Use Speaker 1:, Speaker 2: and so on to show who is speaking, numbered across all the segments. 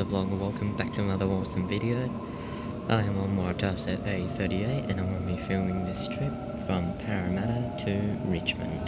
Speaker 1: the vlog and welcome back to another awesome video. I am on Waratahs at A38 and I'm going to be filming this trip from Parramatta to Richmond.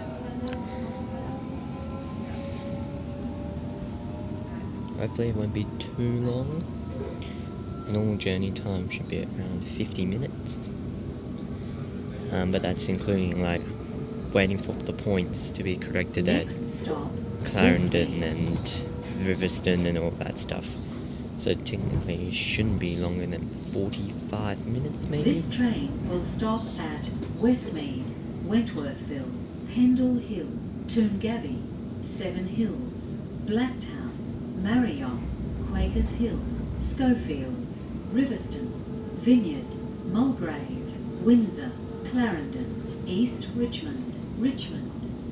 Speaker 1: Hopefully it won't be too long. Normal journey time should be around 50 minutes. But that's including like waiting for the points to be corrected at Clarendon and Riverstone and all that stuff. So technically it shouldn't be longer than 45 minutes maybe.
Speaker 2: This train will stop at Westmead, Wentworthville, Pendle Hill, Toongabbie, Seven Hills, Blacktown, Marion, Quakers Hill, Schofields, Riverstone, Vineyard, Mulgrave, Windsor, Clarendon, East Richmond, Richmond.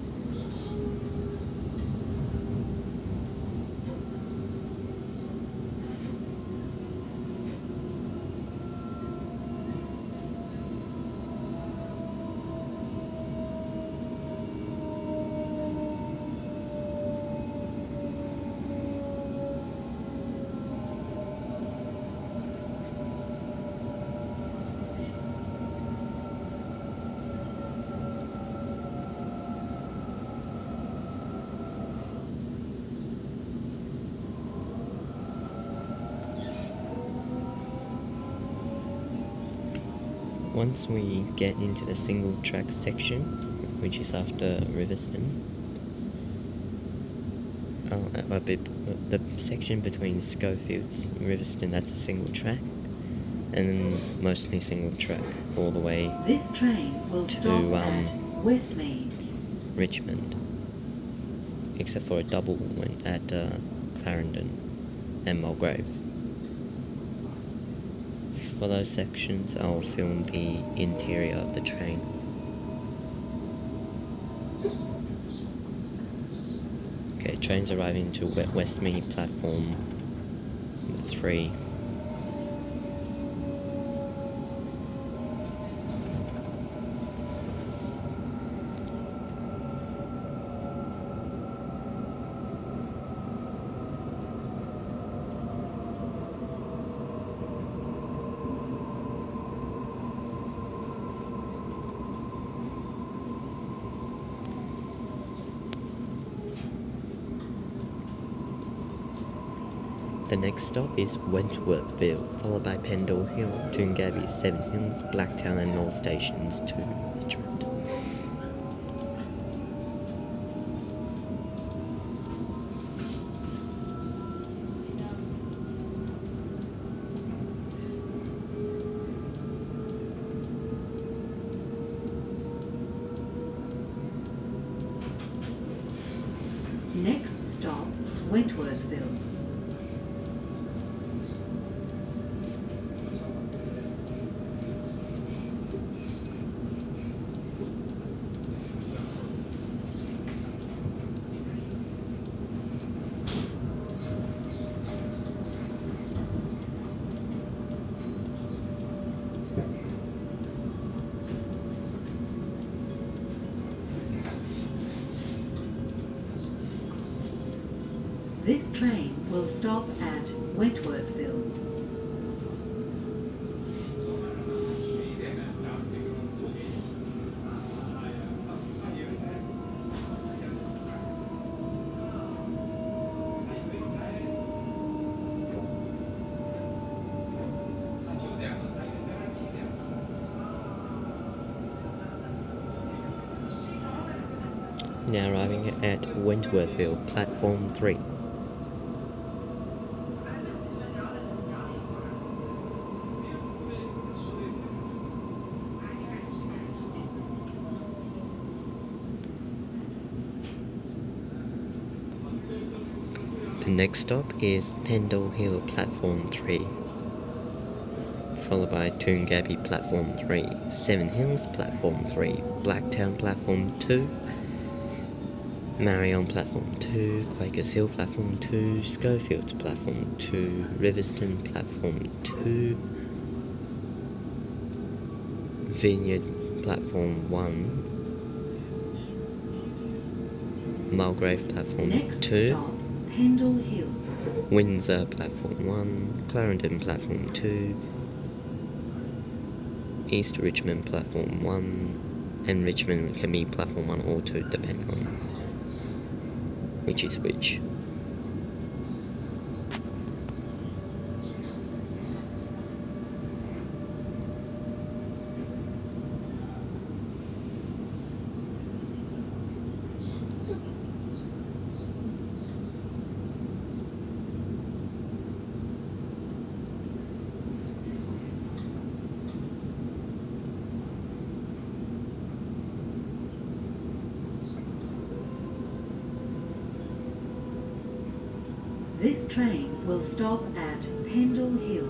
Speaker 1: Once we get into the single track section, which is after Riverstone, the section between Schofields and Riverstone, that's a single track, and then mostly single track all the way
Speaker 2: This train will stop at Westmead,
Speaker 1: Richmond, except for a double one at Clarendon and Mulgrave. For those sections, I'll film the interior of the train. Okay, train's arriving to Westmead platform 3. The next stop is Wentworthville, followed by Pendle Hill, Toongabbie, Seven Hills, Blacktown and all stations to Richmond.
Speaker 2: next stop Wentworthville. This train will stop at Wentworthville.
Speaker 1: Now arriving at Wentworthville, platform 3. The next stop is Pendle Hill, platform 3, followed by Toongabbie, platform 3, Seven Hills, platform 3, Blacktown, platform 2, Marion, platform 2, Quakers Hill, platform 2, Schofields, platform 2, Riverstone, platform 2, Vineyard, platform 1, Mulgrave, platform
Speaker 2: Next
Speaker 1: 2,
Speaker 2: stop, Pendle Hill,
Speaker 1: Windsor platform 1, Clarendon platform 2, East Richmond platform 1, and Richmond can be platform 1 or 2 depending on which is which.
Speaker 2: This train will stop at Pendle Hill.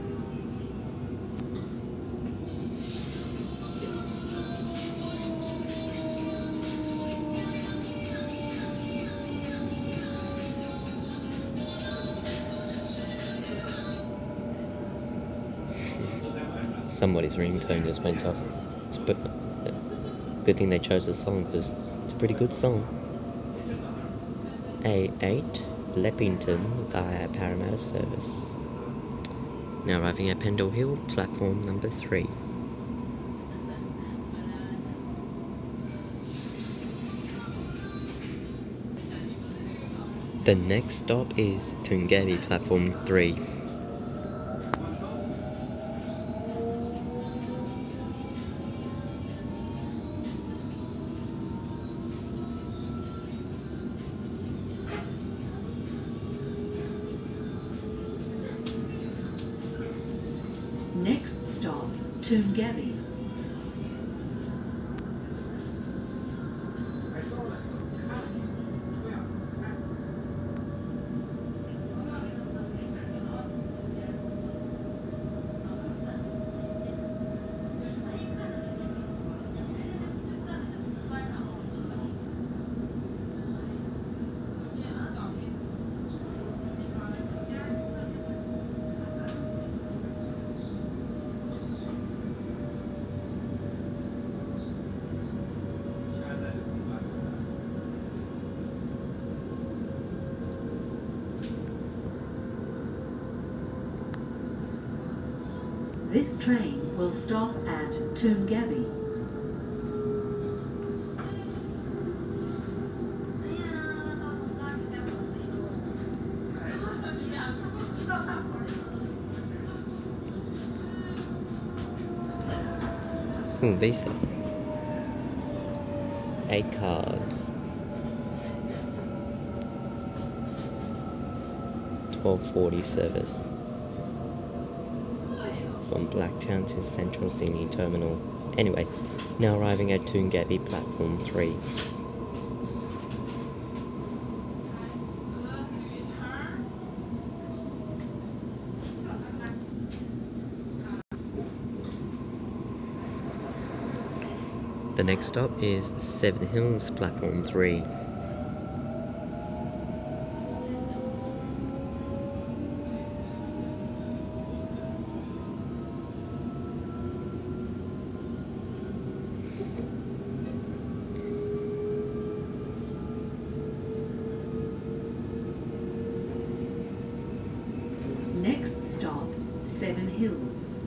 Speaker 1: Somebody's ringtone just went off. But good thing they chose the song because it's a pretty good song. A8 Leppington via Parramatta service. Now arriving at Pendle Hill, platform number 3. The next stop is Toongabbie, platform 3.
Speaker 2: Next stop, Toongabbie. This train will stop at Toongabbie.
Speaker 1: Visa. 8 cars. 12:40 service. From Blacktown to Central Sydney Terminal. Anyway, now arriving at Toongabbie platform 3. The next stop is Seven Hills platform 3.
Speaker 2: Next stop, Seven Hills.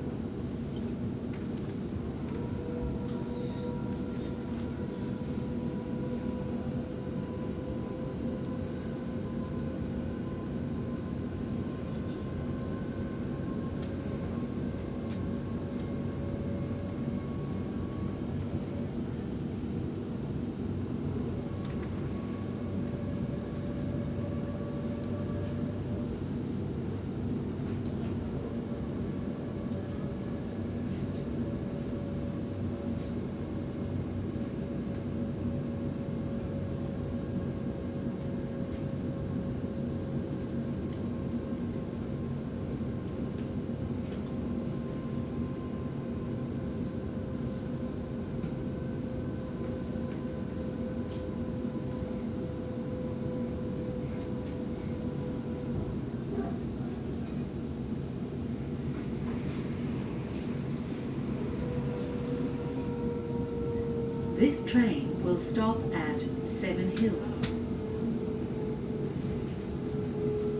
Speaker 2: This train will stop at Seven Hills.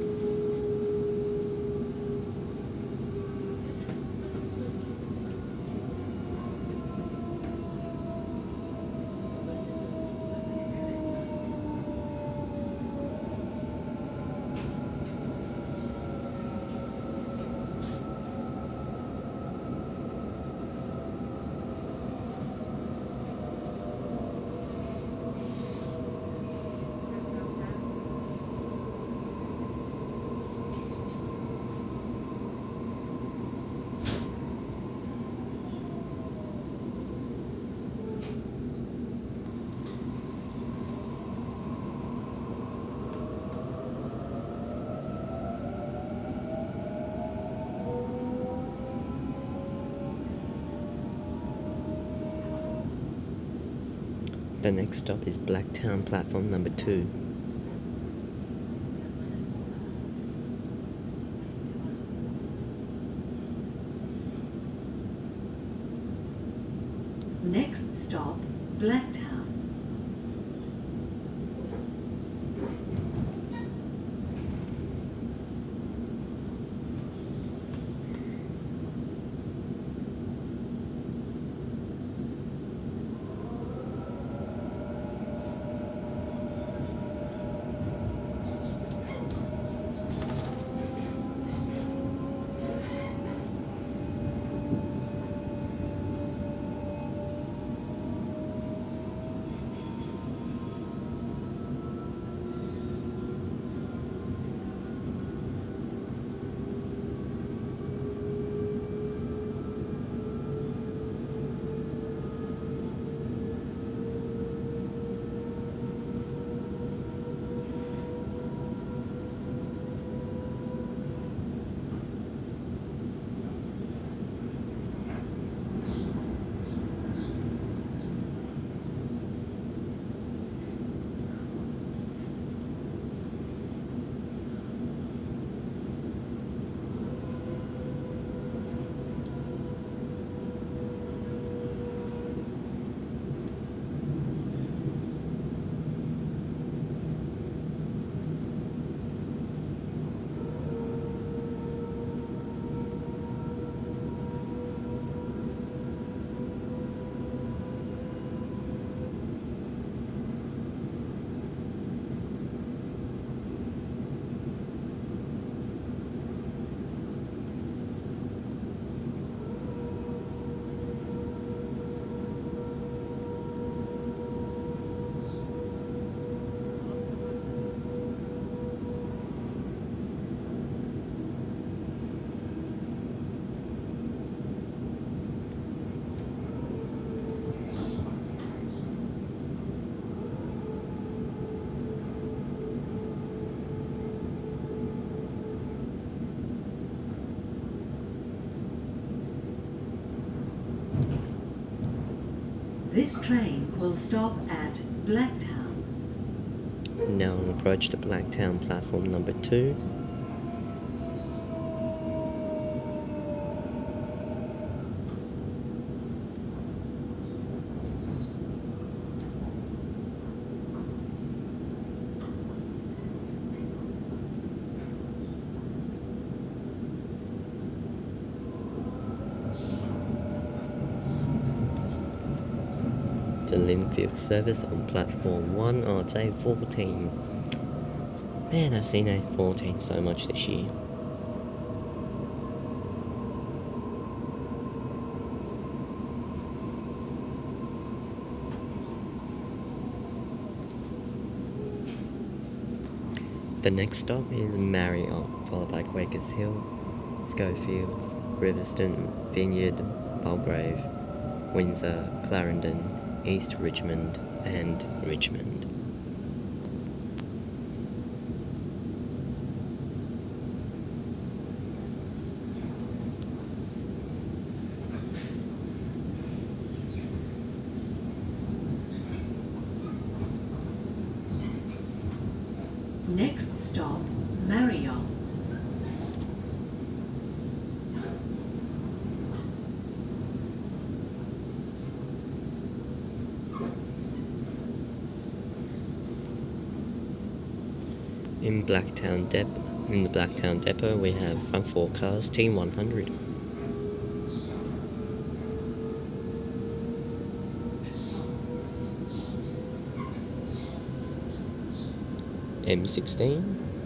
Speaker 1: The next stop is Blacktown platform number 2.
Speaker 2: Next stop, Blacktown. This train will stop at Blacktown.
Speaker 1: Now approach the Blacktown platform number 2. The Linfield service on platform 1 on A14. Man, I've seen A14 so much this year. The next stop is Marriott, followed by Quakers Hill, Schofields, Riverston, Vineyard, Mulgrave, Windsor, Clarendon, East Richmond and Richmond.
Speaker 2: Next stop, Marriott.
Speaker 1: In the Blacktown Depot, we have front 4 cars, T100. M16,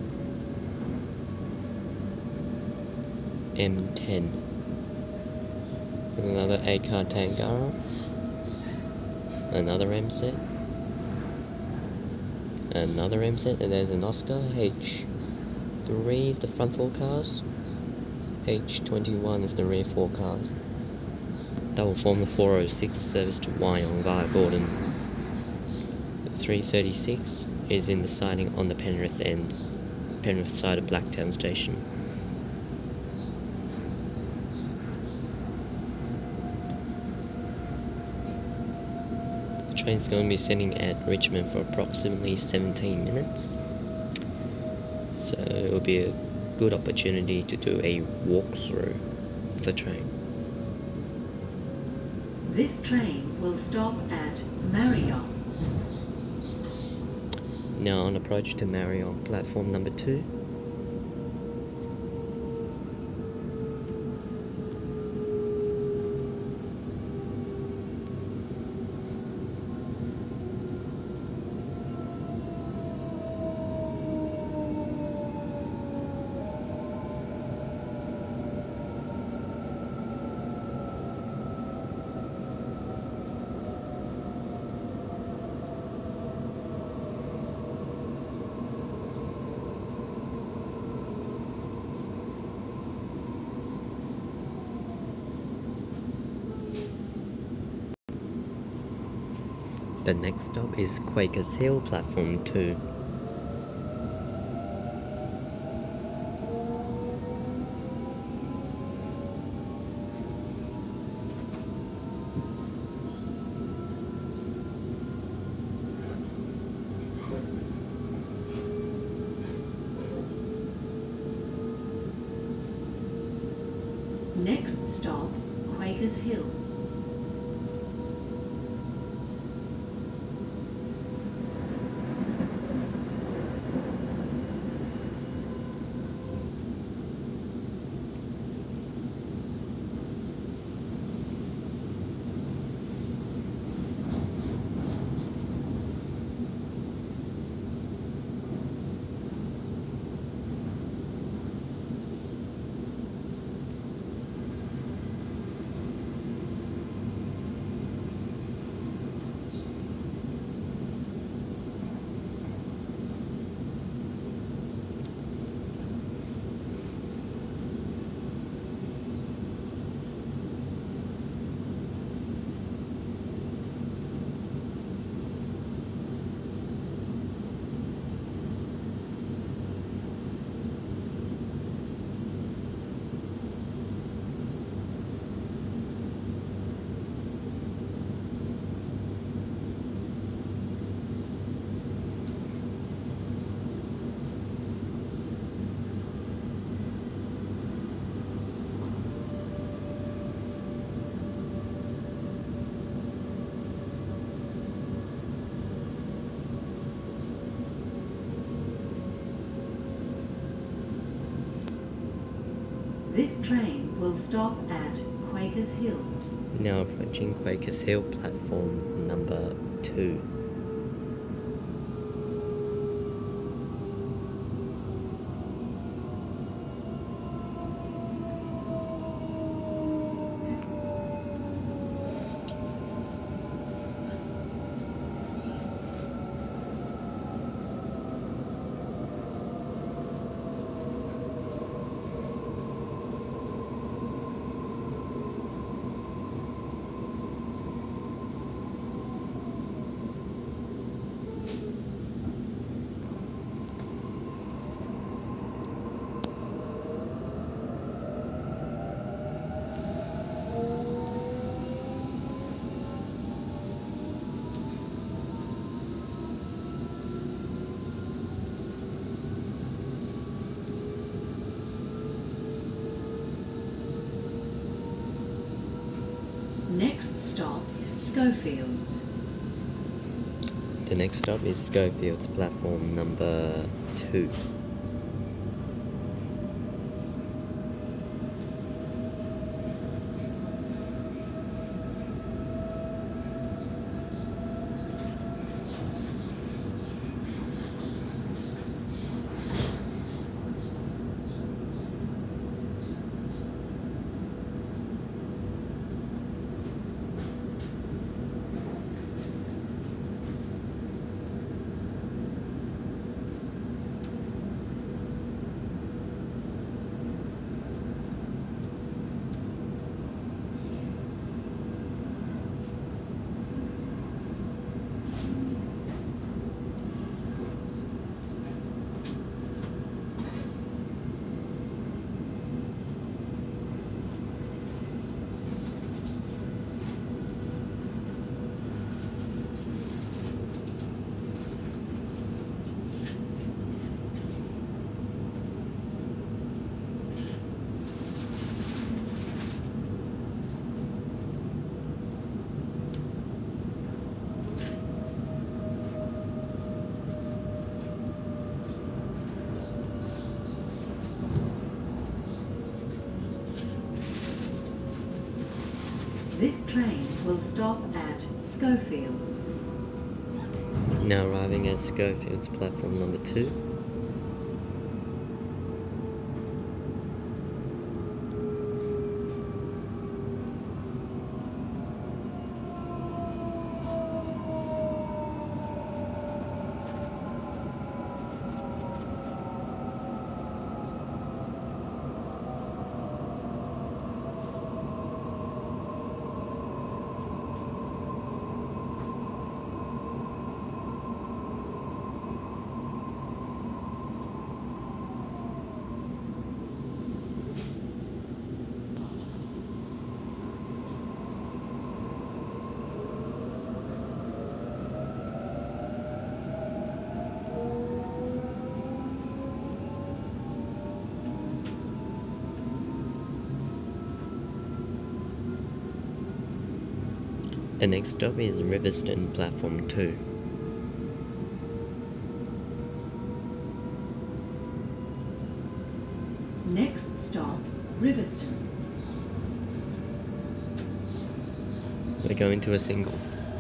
Speaker 1: M10, another A-car Tangara, another M-set, another M-set, and there's an Oscar. H3 is the front 4 cars, H21 is the rear 4 cars. That will form the 406 service to Wyong via Gordon. The 336 is in the siding on the Penrith side of Blacktown Station. The train's going to be sitting at Richmond for approximately 17 minutes. So it will be a good opportunity to do a walkthrough of the train.
Speaker 2: This train will stop at Marion.
Speaker 1: Now on approach to Marion, platform number 2. The next stop is Quakers Hill, platform 2.
Speaker 2: Next stop, Quakers Hill. This train will stop at Quakers Hill.
Speaker 1: Now approaching Quakers Hill, platform number 2.
Speaker 2: Next stop, Schofields.
Speaker 1: The next stop is Schofields, platform number 2.
Speaker 2: This train will stop at Schofields.
Speaker 1: Now arriving at Schofields platform number 2. The next stop is Riverston platform 2.
Speaker 2: Next stop, Riverston.
Speaker 1: We're going to a single.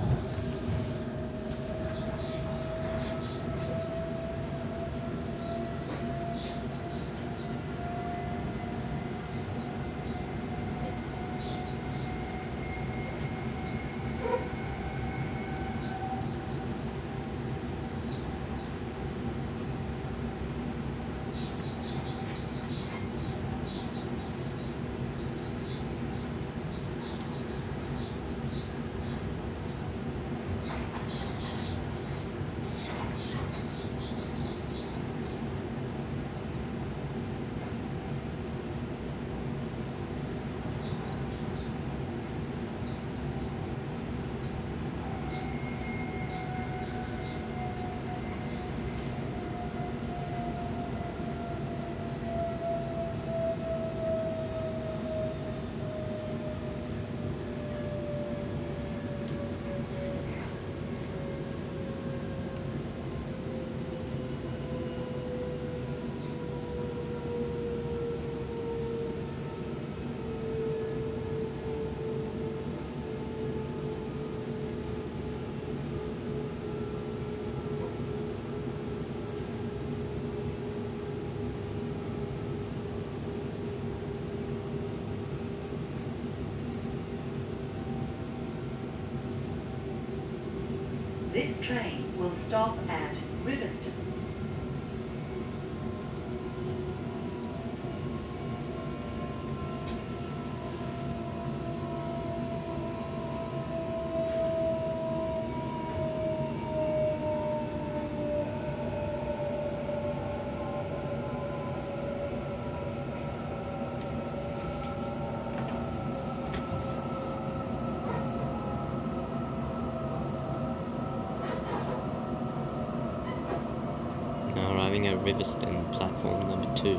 Speaker 2: This train will stop at Riverston.
Speaker 1: Now arriving at Riverston platform number 2.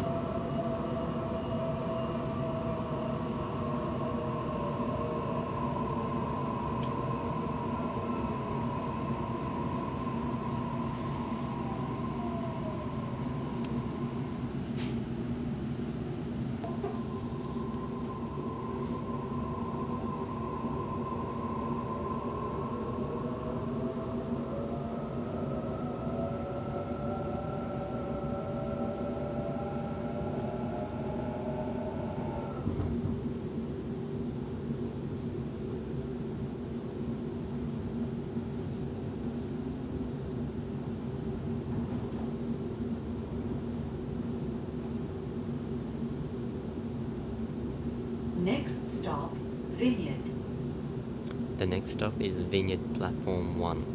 Speaker 2: Next stop, Vineyard.
Speaker 1: The next stop is Vineyard platform 1.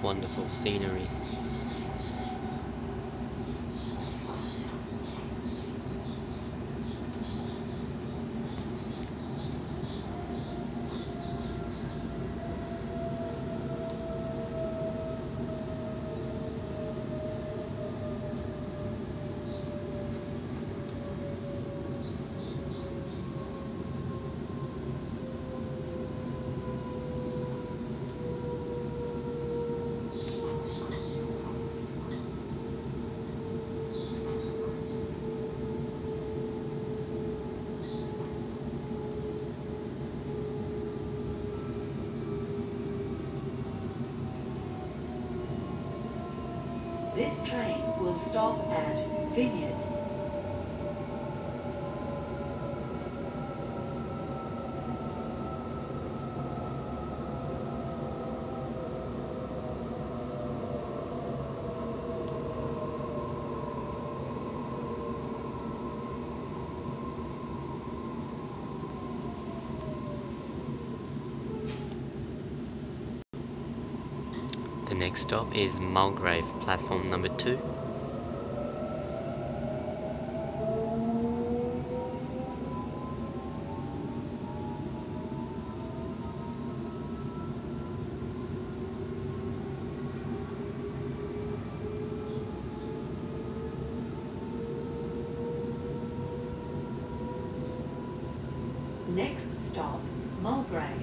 Speaker 1: wonderful scenery.
Speaker 2: This train will stop at Vineyard.
Speaker 1: The next stop is Mulgrave, platform number 2.
Speaker 2: Next stop, Mulgrave.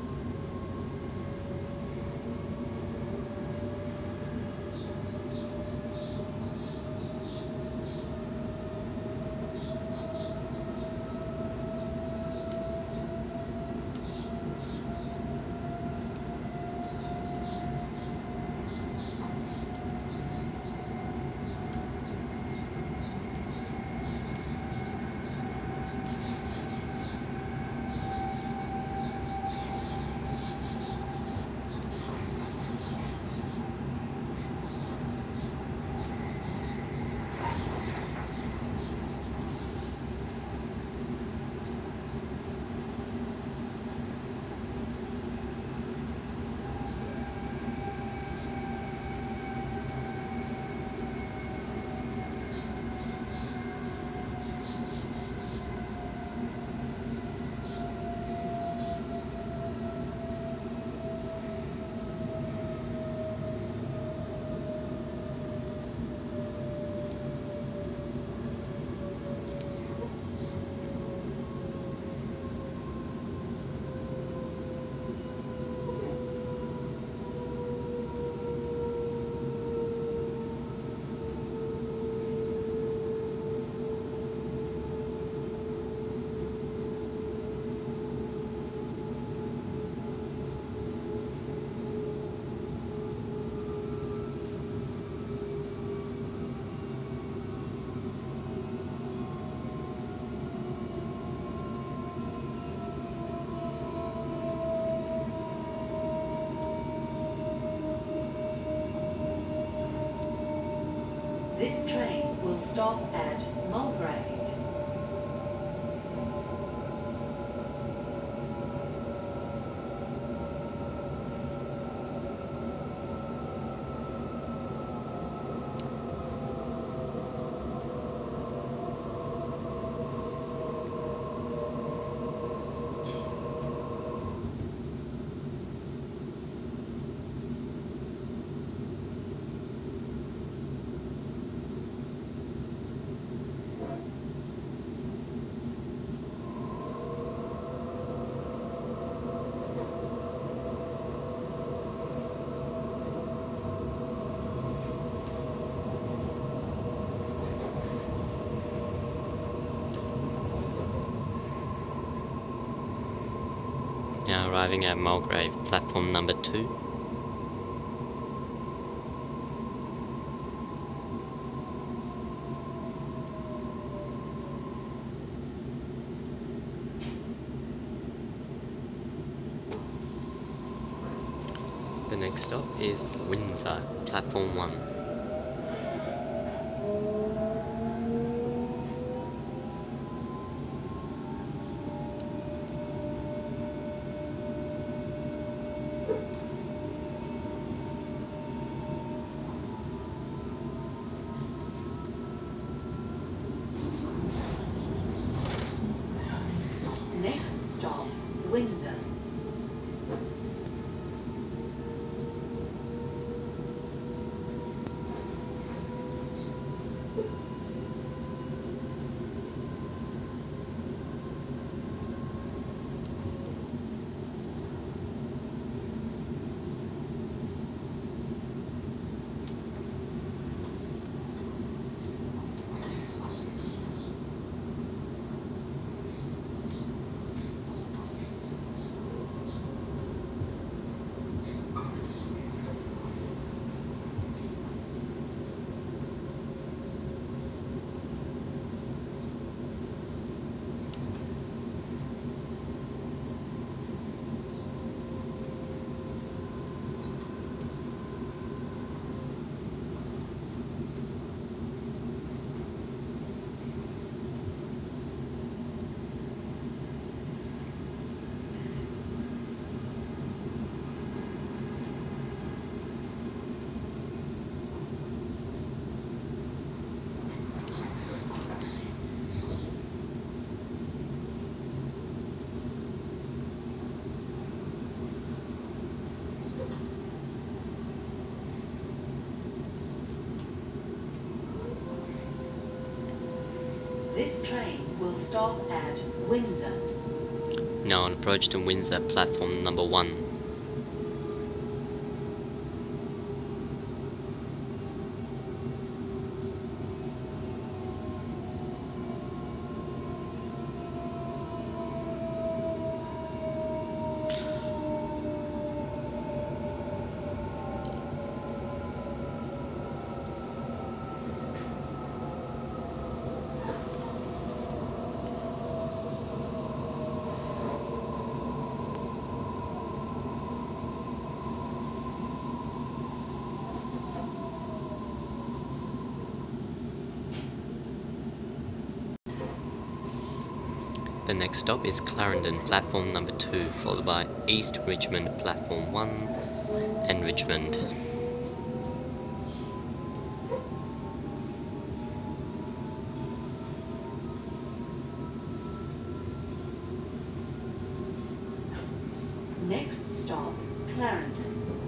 Speaker 2: This train will stop at Mulgrave.
Speaker 1: Now arriving at Mulgrave, platform number 2. The next stop is Windsor, platform 1.
Speaker 2: stop, Windsor. This train will stop at Windsor.
Speaker 1: Now on approach to Windsor, platform number 1. The next stop is Clarendon, platform number 2, followed by East Richmond, platform 1, and Richmond.
Speaker 2: Next stop, Clarendon.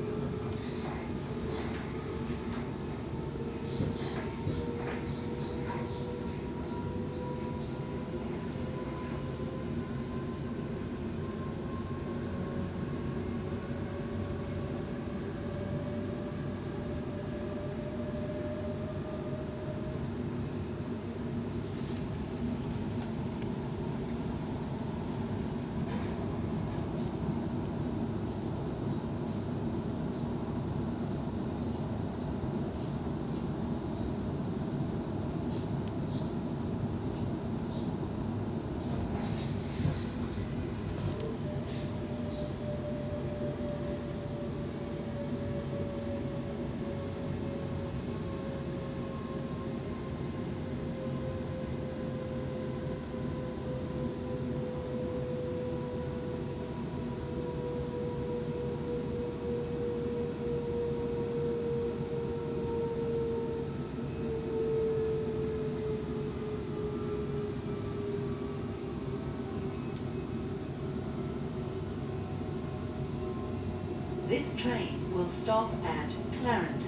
Speaker 2: This train will stop at Clarendon.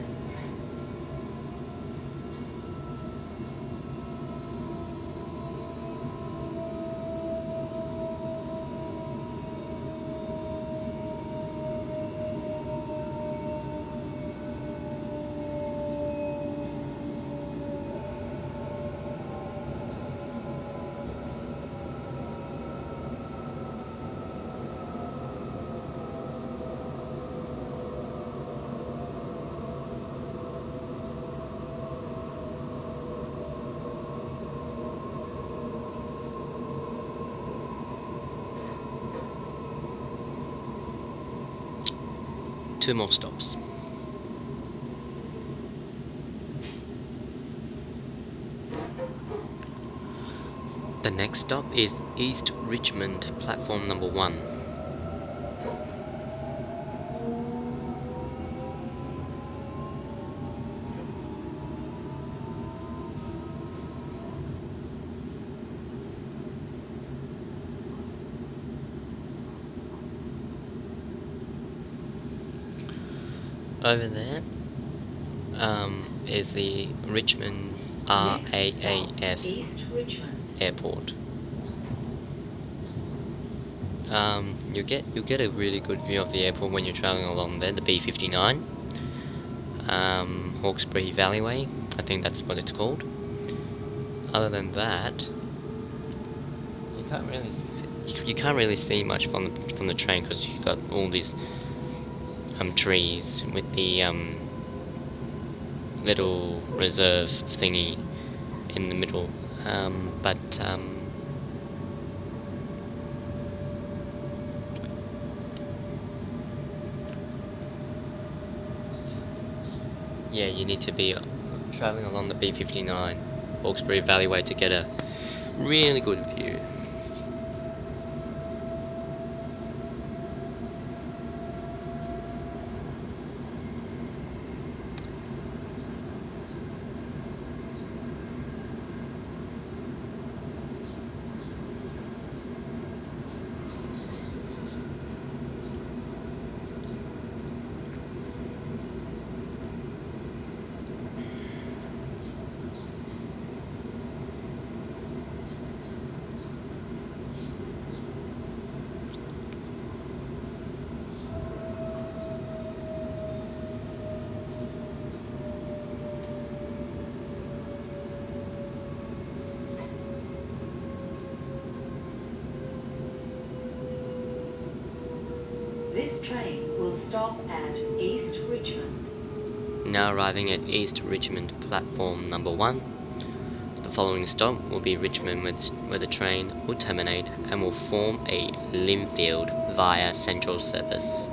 Speaker 1: Two more stops. The next stop is East Richmond, platform number 1. Over there is the Richmond RAAF
Speaker 2: East Richmond.
Speaker 1: Airport. You get a really good view of the airport when you're traveling along there. The B59, Hawkesbury Valleyway, I think that's what it's called. Other than that, you can't really see much from the train because you got all these trees with the little reserve thingy in the middle, yeah, you need to be traveling along the B59 Hawkesbury Valleyway to get a really good view.
Speaker 2: This train will stop at East Richmond.
Speaker 1: Now arriving at East Richmond platform number 1. The following stop will be Richmond, where the train will terminate and will form a Lindfield via Central service.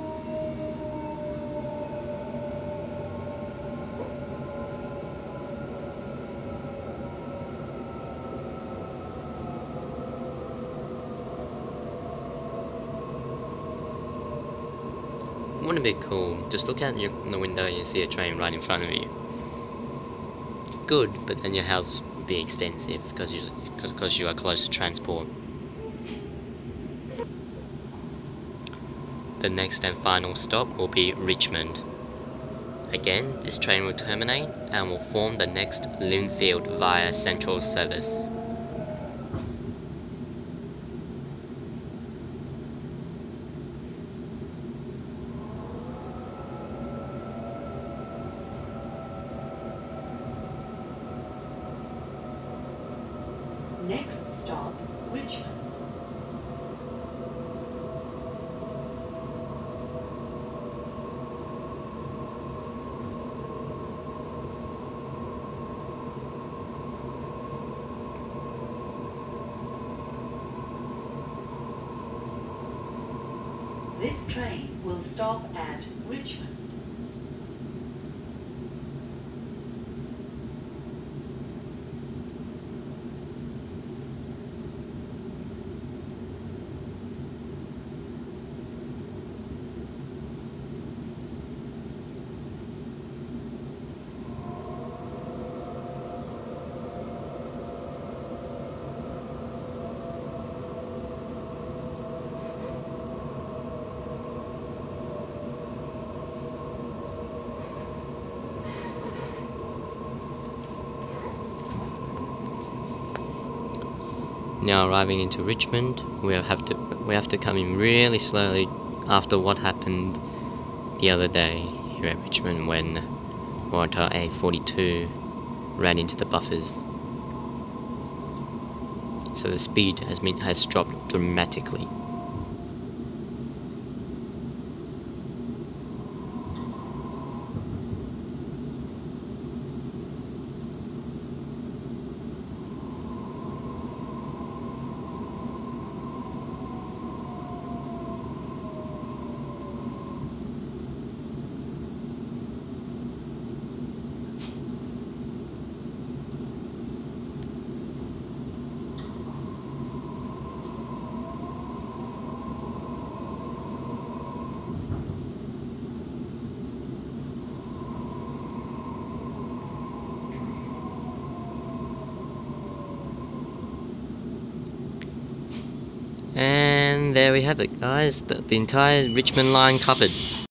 Speaker 1: Wouldn't it be cool? Just look out the window and you see a train right in front of you. Good, but then your house would be expensive because you are close to transport. The next and final stop will be Richmond. Again, this train will terminate and will form the next Lindfield via Central service.
Speaker 2: Next stop, Richmond. This train will stop at Richmond.
Speaker 1: Now arriving into Richmond, we have to come in really slowly after what happened the other day here at Richmond when Waratah A42 ran into the buffers. So the speed has dropped dramatically. And there we have it, guys, the entire Richmond line covered.